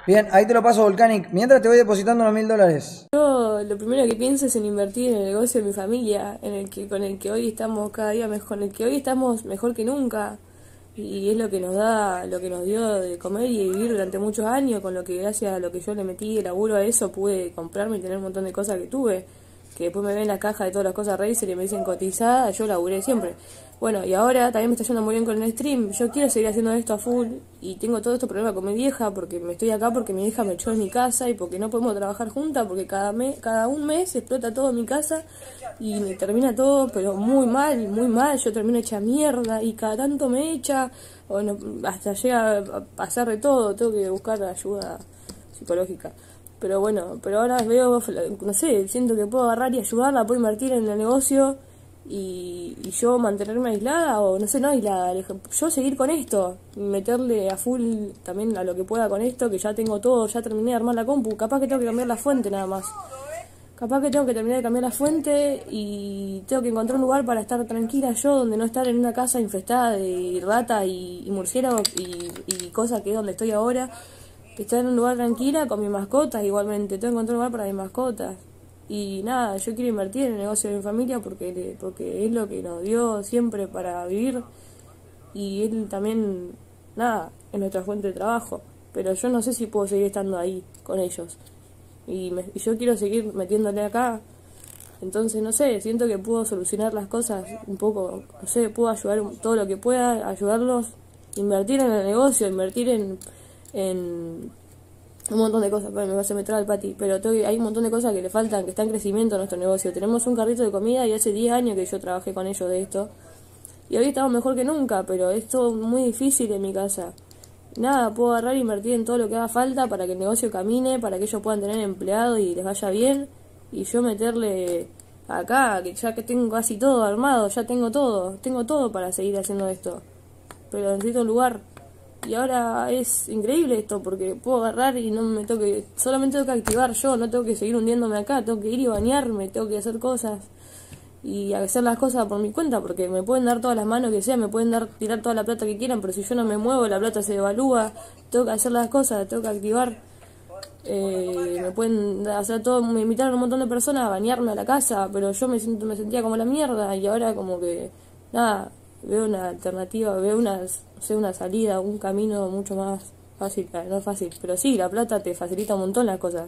Bien, ahí te lo paso, Volcanic. Mientras te voy depositando los $1000. Yo lo primero que pienso es en invertir en el negocio de mi familia, con el que hoy estamos cada día mejor, con el que hoy estamos mejor que nunca. Y es lo que nos da, lo que nos dio de comer y vivir durante muchos años, con lo que gracias a lo que yo le metí de laburo a eso pude comprarme y tener un montón de cosas que tuve, que después me ven la caja de todas las cosas Razer y me dicen cotizada, yo laburé siempre. Bueno, y ahora también me está yendo muy bien con el stream, yo quiero seguir haciendo esto a full y tengo todo este problema con mi vieja porque me estoy acá porque mi vieja me echó de mi casa y porque no podemos trabajar juntas porque cada un mes explota todo en mi casa y me termina todo pero muy mal, yo termino hecha mierda y cada tanto me echa, bueno, hasta llega a pasar de todo, tengo que buscar ayuda psicológica. Pero bueno, pero ahora veo, no sé, siento que puedo agarrar y ayudarla, puedo invertir en el negocio y yo mantenerme aislada, o no sé, no aislada, yo seguir con esto, meterle a full también a lo que pueda con esto, que ya tengo todo, ya terminé de armar la compu, capaz que tengo que cambiar la fuente nada más. Capaz que tengo que terminar de cambiar la fuente y tengo que encontrar un lugar para estar tranquila yo, donde no estar en una casa infestada de ratas y murciélagos y cosas que es donde estoy ahora. Que estar en un lugar tranquila con mis mascotas igualmente. Tengo que encontrar un lugar para mis mascotas. Y nada, yo quiero invertir en el negocio de mi familia porque es lo que nos dio siempre para vivir. Y él también, nada, es nuestra fuente de trabajo. Pero yo no sé si puedo seguir estando ahí con ellos. Y yo quiero seguir metiéndole acá. Entonces, no sé, siento que puedo solucionar las cosas un poco, no sé, puedo ayudar todo lo que pueda, ayudarlos, invertir en el negocio, invertir en un montón de cosas. Bueno, me vas a meter al pati, pero hay un montón de cosas que le faltan, que está en crecimiento a nuestro negocio. Tenemos un carrito de comida y hace 10 años que yo trabajé con ellos de esto. Y hoy estamos mejor que nunca, pero es todo muy difícil en mi casa. Nada, puedo agarrar e invertir en todo lo que haga falta para que el negocio camine, para que ellos puedan tener empleados y les vaya bien. Y yo meterle acá, que ya que tengo casi todo armado, ya tengo todo para seguir haciendo esto. Pero necesito un lugar. Y ahora es increíble esto, porque puedo agarrar y no me tengo que, solamente tengo que activar yo, no tengo que seguir hundiéndome acá, tengo que ir y bañarme, tengo que hacer cosas y hacer las cosas por mi cuenta, porque me pueden dar todas las manos que sea, me pueden tirar toda la plata que quieran, pero si yo no me muevo, la plata se devalúa, tengo que hacer las cosas, tengo que activar. Me pueden hacer todo, me invitaron un montón de personas a bañarme a la casa, pero yo me sentía como la mierda y ahora como que, nada, veo una alternativa, veo no sé, una salida, un camino mucho más fácil, no es fácil, pero sí, la plata te facilita un montón las cosas.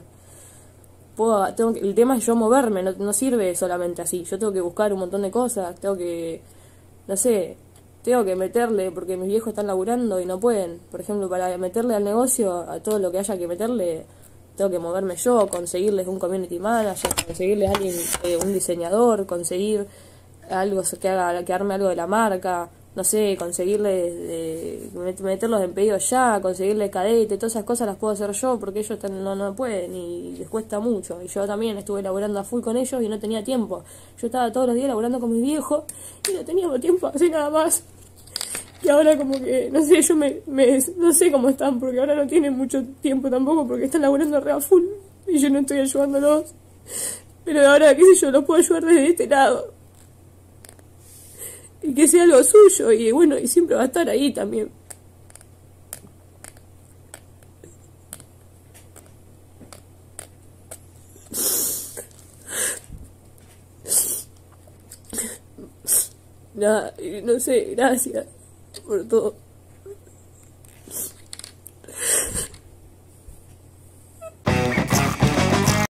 El tema es yo moverme, no sirve solamente así, yo tengo que buscar un montón de cosas, tengo que, no sé, tengo que meterle, porque mis viejos están laburando y no pueden, por ejemplo, para meterle al negocio, a todo lo que haya que meterle, tengo que moverme yo, conseguirles un community manager, conseguirles a alguien, un diseñador, conseguir algo que arme algo de la marca, no sé, conseguirles, meterlos en pedidos ya, conseguirles cadete, todas esas cosas las puedo hacer yo porque ellos no pueden y les cuesta mucho. Y yo también estuve laburando a full con ellos y no tenía tiempo. Yo estaba todos los días laburando con mis viejos y no teníamos tiempo así nada más. Y ahora como que, no sé, no sé cómo están porque ahora no tienen mucho tiempo tampoco porque están laburando re a full y yo no estoy ayudándolos. Pero ahora, qué sé yo, los puedo ayudar desde este lado. Y que sea algo suyo, y bueno, y siempre va a estar ahí también. Nada, no sé, gracias por todo.